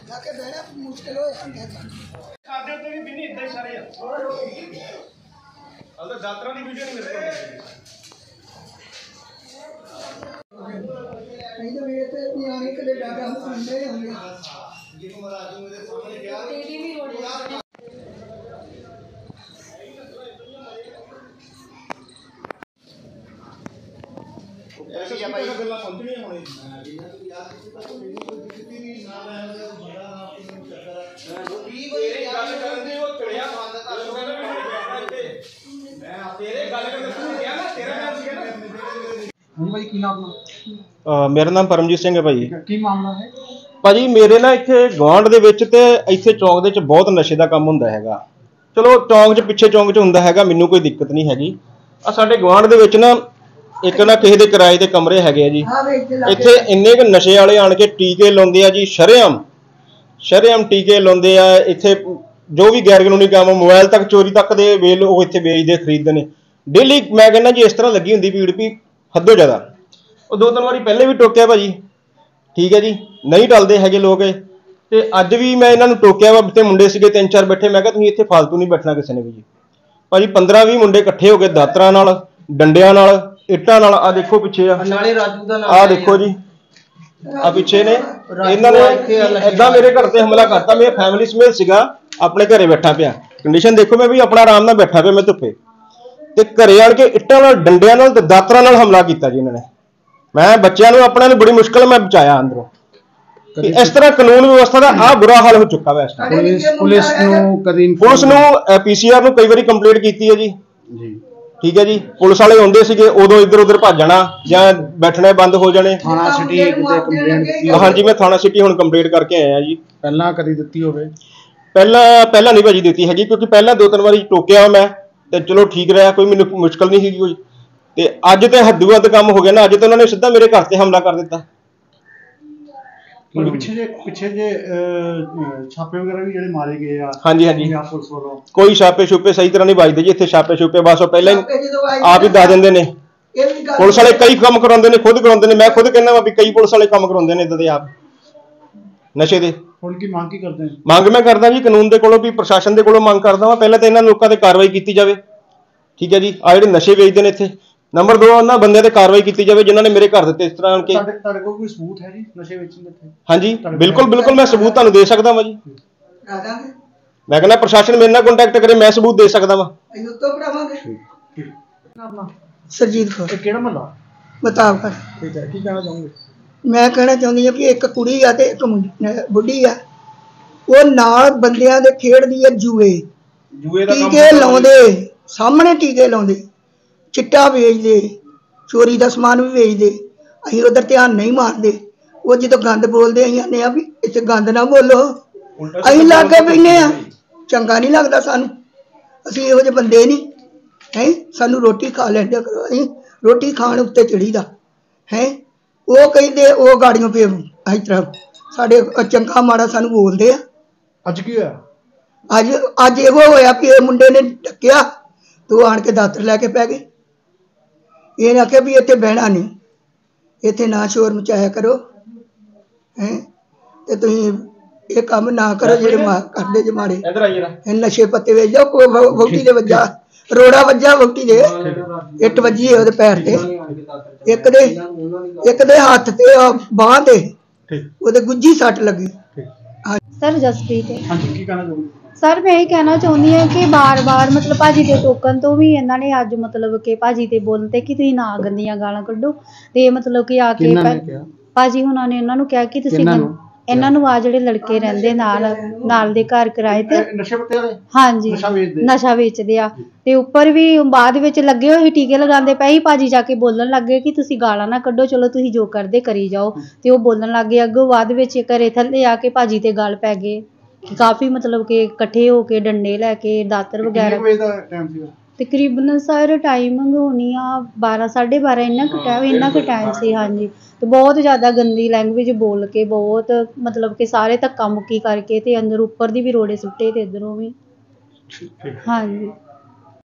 जाके बहना मुश्किल हो जाता है खाते तो भी नहीं इतना ही सारे अगर यात्रा की वीडियो नहीं मेरे नहीं तो ये तो नियाने के लिए डाटा हम सुनते होंगे ऐसे या भाई गल्ला पहुंचनी है होनी तेरे गल करन दी वो चढ़िया मैं तेरे गल करन तू गया ना तेरा नाम सीगा ना ਹਾਂਜੀ ਭਾਈ ਕੀ ਨਾਮ ਮੇਰਾ ਨਾਮ ਪਰਮਜੀਤ ਸਿੰਘ ਹੈ ਭਾਜੀ। ਕੀ ਮਾਮਲਾ ਹੈ ਭਾਜੀ ਮੇਰੇ ਨਾ ਇੱਥੇ ਗਵਾਂਢ ਦੇ ਵਿੱਚ ਤੇ ਇੱਥੇ ਚੌਂਕ ਦੇ ਵਿੱਚ ਬਹੁਤ ਨਸ਼ੇ ਦਾ ਕੰਮ ਹੁੰਦਾ ਹੈਗਾ। ਚਲੋ ਚੌਂਕ 'ਚ ਪਿੱਛੇ ਚੌਂਕ 'ਚ ਹੁੰਦਾ ਹੈਗਾ, ਮੈਨੂੰ ਕੋਈ ਦਿੱਕਤ ਨਹੀਂ ਹੈਗੀ। ਆ ਸਾਡੇ ਗਵਾਂਢ ਦੇ ਵਿੱਚ ਨਾ ਇੱਕ ਨਾ ਕਿਸੇ ਦੇ ਕਿਰਾਏ ਦੇ ਕਮਰੇ ਹੈਗੇ ਆ ਜੀ। ਇੱਥੇ ਇੰਨੇ ਕੁ ਨਸ਼ੇ ਵਾਲੇ ਆਣ ਕੇ ਟੀਕੇ ਲਾਉਂਦੇ ਆ ਜੀ, ਸ਼ਰੇਆਮ ਟੀਕੇ ਲਾਉਂਦੇ ਆ। ਇੱਥੇ ਜੋ ਵੀ ਗੈਰ ਕਾਨੂੰਨੀ ਕੰਮ, ਮੋਬਾਈਲ ਤੱਕ ਚੋਰੀ ਤੱਕ ਦੇ ਵੇਲ ਉਹ ਇੱਥੇ ਵੇਚਦੇ ਖਰੀਦਦੇ ਨੇ ਡੇਲੀ। ਮੈਂ ਕਹਿੰਦਾ ਜੀ ਇਸ ਤਰ੍ਹਾਂ ਲੱਗੀ ਹੁੰਦੀ ਭੀੜ ਵੀ ਹੱਦੋਂ ਜ਼ਿਆਦਾ। ਉਹ 2-3 ਵਾਰੀ ਪਹਿਲੇ ਵੀ ਟੋਕਿਆ ਭਾਜੀ, ਠੀਕ ਹੈ ਜੀ, ਨਹੀਂ ਟਲਦੇ ਹੈਗੇ ਲੋਕ। ਤੇ ਅੱਜ ਵੀ ਮੈਂ ਇਹਨਾਂ ਨੂੰ ਟੋਕਿਆ ਵਾ ਤੇ ਮੁੰਡੇ ਸੀਗੇ 3-4 ਬੈਠੇ। ਮੈਂ ਕਿਹਾ ਤੁਸੀਂ ਇੱਥੇ ਫਾਲਤੂ ਨਹੀਂ ਬੈਠਣਾ ਕਿਸੇ ਨੇ ਵੀ ਜੀ। ਭਾਜੀ 15-20 ਮੁੰਡੇ ਇਕੱਠੇ ਹੋ ਕੇ ਦਾਤਰਾਂ ਨਾਲ, ਡੰਡਿਆਂ ਨਾਲ, ਇੱਟਾਂ ਨਾਲ, ਆ ਦੇਖੋ ਪਿੱਛੇ ਆ ਨਾਲੇ ਰਾਜੂ ਦਾ ਨਾਮ ਆ ਦੇਖੋ ਜੀ, ਆ ਪਿੱਛੇ ਨੇ। ਇਹਨਾਂ ਨੇ ਏਦਾਂ ਮੇਰੇ ਘਰ ਤੇ ਹਮਲਾ ਕਰਤਾ। ਮੇਰਾ ਫੈਮਿਲੀ ਸਮੇਤ ਸੀਗਾ, ਆਪਣੇ ਘਰੇ ਬੈਠਾ ਪਿਆ। ਕੰਡੀਸ਼ਨ ਦੇਖੋ, ਮੈਂ ਵੀ ਆਪਣਾ ਆਰਾਮ ਨਾਲ ਬੈਠਾ ਪਿਆ, ਮੈਂ ਧੁੱਪੇ। ਤੇ ਘਰੇ ਆਣ ਕੇ ਇੱਟਾਂ ਨਾਲ, ਡੰਡਿਆਂ ਨਾਲ ਤੇ ਦਾਤਰਾਂ ਨਾਲ ਹਮਲਾ ਕੀਤਾ ਜੀ ਇਹਨਾਂ ਨੇ। ਮੈਂ ਬੱਚਿਆਂ ਨੂੰ ਆਪਣਿਆਂ ਨੂੰ ਬੜੀ ਮੁਸ਼ਕਲ ਮੈਂ ਬਚਾਇਆ ਅੰਦਰੋਂ। ਇਸ ਤਰ੍ਹਾਂ ਕਾਨੂੰਨ ਵਿਵਸਥਾ ਦਾ ਆ ਬੁਰਾ ਹਾਲ ਹੋ ਚੁੱਕਾ ਵਾ ਇਸ ਟਾਈਮ। ਪੁਲਿਸ ਨੂੰ PCR ਨੂੰ ਕਈ ਵਾਰੀ ਕੰਪਲੇਂਟ ਕੀਤੀ ਹੈ ਜੀ, ਠੀਕ ਹੈ ਜੀ। ਪੁਲਿਸ ਵਾਲੇ ਆਉਂਦੇ ਸੀਗੇ, ਉਦੋਂ ਇੱਧਰ ਉੱਧਰ ਭੱਜ ਜਾਣਾ ਜਾਂ ਬੈਠਣੇ ਬੰਦ ਹੋ ਜਾਣੇ। ਥਾਣਾ ਸਿਟੀ ਕੰਪਲੇਂਟ ਦਿੱਤੀ? ਹਾਂਜੀ ਮੈਂ ਥਾਣਾ ਸਿਟੀ ਹੁਣ ਕੰਪਲੇਂਟ ਕਰਕੇ ਆਇਆ ਜੀ। ਪਹਿਲਾਂ ਕਦੀ ਦਿੱਤੀ ਹੋਵੇ? ਪਹਿਲਾਂ ਨਹੀਂ ਭਾਜੀ ਦਿੱਤੀ ਹੈਗੀ, ਕਿਉਂਕਿ ਪਹਿਲਾਂ 2-3 ਵਾਰੀ ਟੋਕਿਆ ਮੈਂ ਤੇ ਚਲੋ ਠੀਕ ਰਿਹਾ, ਕੋਈ ਮੈਨੂੰ ਮੁਸ਼ਕਲ ਨਹੀਂ ਸੀਗੀ ਕੋਈ। ਤੇ ਅੱਜ ਤੇ ਹੱਦੋਂ ਵੱਧ ਕੰਮ ਹੋ ਗਿਆ ਨਾ। ਅੱਜ ਤਾਂ ਉਹਨਾਂ ਨੇ ਸਿੱਧਾ ਮੇਰੇ ਘਰ ਤੇ ਹਮਲਾ ਕਰ ਦਿੱਤਾ। ਪਿੱਛੇ ਜੇ ਛਾਪੇ ਵਗੈਰਾ ਵੀ ਜਿਹੜੇ ਮਾਰੇ ਗਏ ਆ? ਹਾਂਜੀ ਪੁਲਿਸ ਵੱਲੋਂ ਕੋਈ ਛਾਪੇ ਛੁਪੇ ਸਹੀ ਤਰ੍ਹਾਂ ਨਹੀਂ ਵੱਜਦੇ ਜੀ ਇੱਥੇ। ਛਾਪੇ ਛੁਪੇ ਬਸ ਉਹ ਪਹਿਲਾਂ ਹੀ ਆਪ ਹੀ ਦੱਸ ਦਿੰਦੇ ਨੇ। ਪੁਲਿਸ ਵਾਲੇ ਕਈ ਕੰਮ ਕਰਾਉਂਦੇ ਨੇ, ਖੁਦ ਕਰਾਉਂਦੇ ਨੇ। ਮੈਂ ਖੁਦ ਕਹਿੰਦਾ ਵਾ ਵੀ ਕਈ ਪੁਲਿਸ ਵਾਲੇ ਕੰਮ ਕਰਾਉਂਦੇ ਨੇ ਇਦਾਂ ਦੇ ਆਪ ਨਸ਼ੇ ਦੇ। ਹੁਣ ਕੀ ਮੰਗ ਕੀ ਕਰਦੇ? ਮੰਗ ਮੈਂ ਕਰਦਾ ਜੀ ਕਾਨੂੰਨ ਦੇ ਕੋਲੋਂ, ਵੀ ਪ੍ਰਸ਼ਾਸਨ ਦੇ ਕੋਲੋਂ ਮੰਗ ਕਰਦਾ ਵਾਂ। ਪਹਿਲਾਂ ਤਾਂ ਇਹਨਾਂ ਲੋਕਾਂ ਤੇ ਕਾਰਵਾਈ ਕੀਤੀ ਜਾਵੇ, ਠੀਕ ਹੈ ਜੀ। ਆ ਜਿਹੜੇ ਨਸ਼ੇ ਵੇਚਦੇ ਨੇ ਇੱਥੇ, ਨੰਬਰ 2 ਉਹਨਾਂ ਬੰਦਿਆਂ ਤੇ ਕਾਰਵਾਈ ਕੀਤੀ ਜਾਵੇ ਜਿਨ੍ਹਾਂ ਨੇ ਮੇਰੇ ਘਰ ਦਿੱਤੇ ਇਸ ਤਰ੍ਹਾਂ ਕਿ। ਤੁਹਾਡੇ ਕੋਲ ਕੋਈ ਸਬੂਤ ਹੈ ਜੀ ਨਸ਼ੇ ਵੇਚਣ ਦੇ? ਹਾਂਜੀ ਬਿਲਕੁਲ ਮੈਂ ਸਬੂਤ ਤੁਹਾਨੂੰ ਦੇ ਸਕਦਾ ਵਾਂ ਜੀ। ਮੈਂ ਕਹਿੰਦਾ ਪ੍ਰਸ਼ਾਸਨ ਮੇਰੇ ਨਾਲ ਕੰਟੈਕਟ ਕਰੇ, ਮੈਂ ਸਬੂਤ ਦੇ ਸਕਦਾ ਵਾਂ। ਸਰਜੀਤ ਕੌਰ। ਕਿਹੜਾ ਮਹੱਲਾ? ਬਤਾਵ। ਠੀਕ ਹੈ, ਕੀ ਕਹਿਣਾ ਚਾਹੋਗੇ? ਮੈਂ ਕਹਿਣਾ ਚਾਹੁੰਦੀ ਹਾਂ ਕਿ ਇੱਕ ਕੁੜੀ ਆ ਤੇ ਇੱਕ ਬੁੱਢੀ ਆ, ਉਹ ਨਾਲ ਬੰਦਿਆਂ ਦੇ ਖੇਡਦੀ ਆ ਜੂਏ ਦਾ ਟੀਕੇ ਲਾਉਂਦੇ, ਸਾਹਮਣੇ ਟੀਕੇ ਲਾਉਂਦੇ, ਚਿੱਟਾ ਵੇਚਦੇ, ਚੋਰੀ ਦਾ ਸਮਾਨ ਵੀ ਵੇਚਦੇ। ਅਸੀਂ ਉਧਰ ਧਿਆਨ ਨਹੀਂ ਮਾਰਦੇ। ਉਹ ਜਦੋਂ ਗੰਦ ਬੋਲਦੇ ਅਸੀਂ ਆਨੇ ਆ ਵੀ ਇੱਥੇ ਗੰਦ ਨਾ ਬੋਲੋ, ਅਸੀਂ ਲਾਗੇ ਬੈਠੇ ਆ, ਚੰਗਾ ਨਹੀਂ ਲੱਗਦਾ ਸਾਨੂੰ। ਅਸੀਂ ਇਹੋ ਜਿਹੇ ਬੰਦੇ ਨਹੀਂ ਹੈ। ਸਾਨੂੰ ਰੋਟੀ ਖਾ ਲੈਂਦੇ ਕਰੋ, ਅਸੀਂ ਰੋਟੀ ਖਾਣ ਉੱਤੇ ਚੜੀਦਾ ਹੈ। ਉਹ ਕਹਿੰਦੇ ਉਹ ਗਾੜੀਆਂ ਪੇ ਇਸ ਤਰ੍ਹਾਂ ਸਾਡੇ ਚੰਗਾ ਮਾੜਾ ਸਾਨੂੰ ਬੋਲਦੇ ਆ। ਅੱਜ ਕੀ ਹੋਇਆ? ਅੱਜ ਇਹੋ ਹੋਇਆ ਕਿ ਇਹ ਮੁੰਡੇ ਨੇ ਢੱਕਿਆ ਤੇ ਉਹ ਆਣ ਕੇ ਦਾਤਰ ਲੈ ਕੇ ਪੈ ਗਏ। ਇਹਨੇ ਆਖਿਆ ਵੀ ਇੱਥੇ ਬਹਿਣਾ ਨਹੀਂ, ਇੱਥੇ ਨਾ ਸ਼ੋਰ ਮਚਾਇਆ ਕਰੋ ਹੈ, ਤੇ ਤੁਸੀਂ ਇਹ ਕੰਮ ਨਾ ਕਰੋ ਜਿਹੜੇ ਕਰਦੇ ਜੇ ਮਾੜੇ। ਇਹ ਨਸ਼ੇ ਪੱਤੇ ਵੇਚ ਜਾਓ। ਕੋਈ ਵਹੁਟੀ ਦੇ ਵੱਜਾ, ਰੋੜਾ ਵੱਜਾ ਵਹੁਟੀ ਦੇ, ਇੱਟ ਵੱਜੀ ਉਹਦੇ ਪੈਰ ਤੇ, ਇੱਕ ਦੇ ਹੱਥ ਤੇ ਬਾਂਹ ਤੇ ਉਹਦੇ ਗੁੱਜੀ ਸੱਟ ਲੱਗੀ। सर जसप्रीत है। हाँ जी, की कहना चाहोगे? सर मैं यही कहना चाहती हाँ कि बार बार मतलब भाजी के टोकन तो भी इन्होंने अज मतलब कि भाजी ते बोलते कि तुसीं ना गंदियां गालां कड्डो ते मतलब कि आके भाजी हुणां ने उन्होंने कहा कि तुसीं इन्हां नूं आ जिहड़े लड़के रहिंदे नाल दे घर किराए ते हाँ जी नशा वेचदे आ ते उपर भी बाद विच लगे होए टीके लगांदे पए ही। भाजी जाके बोलन लग गए कि तुसीं गालां ना कड्डो, चलो तुसीं जो करदे करी जाओ। ते ओह बोलन लग गए। अग्गों बाद विच घरे थल्ले आके भाजी ते गल पै गए कि काफ़ी मतलब कि कट्ठे होके डंडे लैके दातर वगैरह। तकरीबन सर टाइमिंग होनी आ 12 साढ़े 12 इन्ना क टाइम से। हाँ जी, तो बहुत ज़्यादा गंदी लैंग्वेज बोल के, बहुत मतलब कि सारे धक्का मुक्की करके ते अंदर उपर दी भी रोड़े सुट्टे ते इधरों भी। हाँ जी।